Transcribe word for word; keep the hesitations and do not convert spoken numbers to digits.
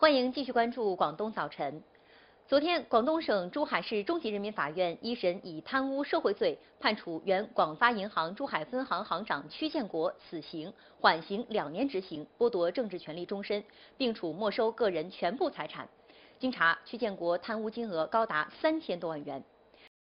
欢迎继续关注广东早晨。昨天，广东省珠海市中级人民法院一审以贪污受贿罪判处原广发银行珠海分行行长曲建国死刑，缓刑两年执行，剥夺政治权利终身，并处没收个人全部财产。经查，曲建国贪污金额高达三千多万元。